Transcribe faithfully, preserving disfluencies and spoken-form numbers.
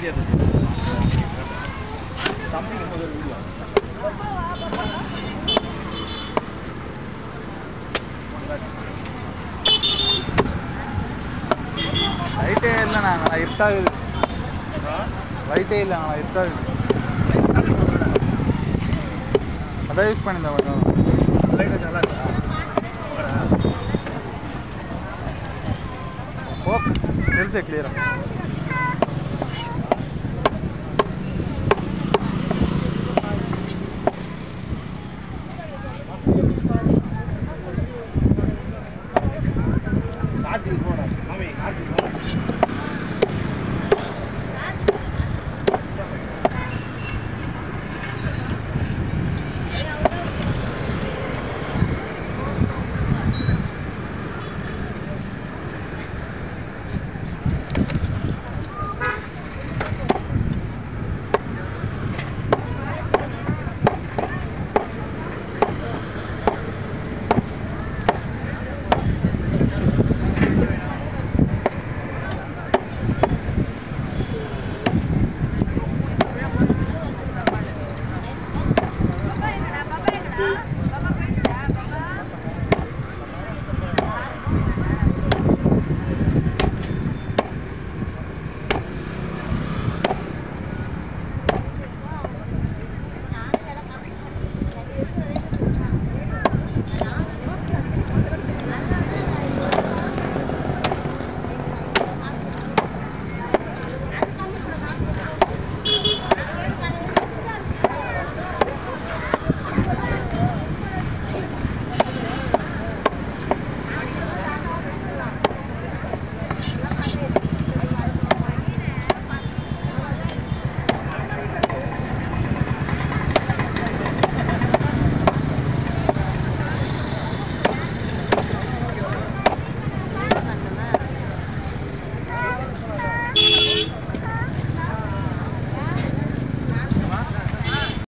video something ஒரு video லைட்டே இல்லை நாங்கள் இருட்டாகுது லைட்டே இல்லை நாங்கள் இருட்டாகுது அதான் யூஸ் பண்ணியிருந்தேன் கொஞ்சம் லைட்டு நல்லா இருக்கா ஓ தெரிஞ்சே கிளியராக கார்த்திக் போகிறேன் மாமி கார்த்திக் போகிறேன்